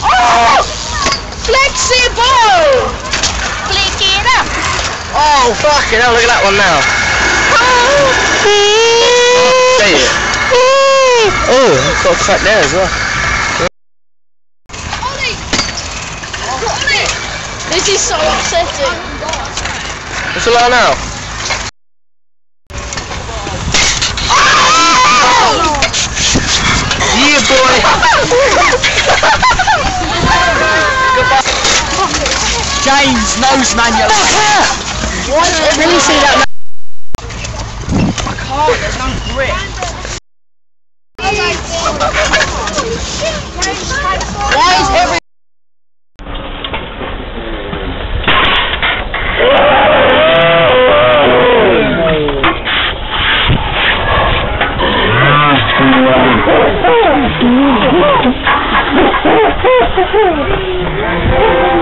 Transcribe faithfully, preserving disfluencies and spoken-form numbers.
Oh! Flexible! Flick it up! Oh, fucking hell, look at that one now. Oh! See it? Oh, I've got a crack there as well. Ollie! Ollie! This is so upsetting. What's the line now? Oh! Yeah, boy! James knows manual. Why did I really see that? I can't, there's no grip. Why is every... Thank you.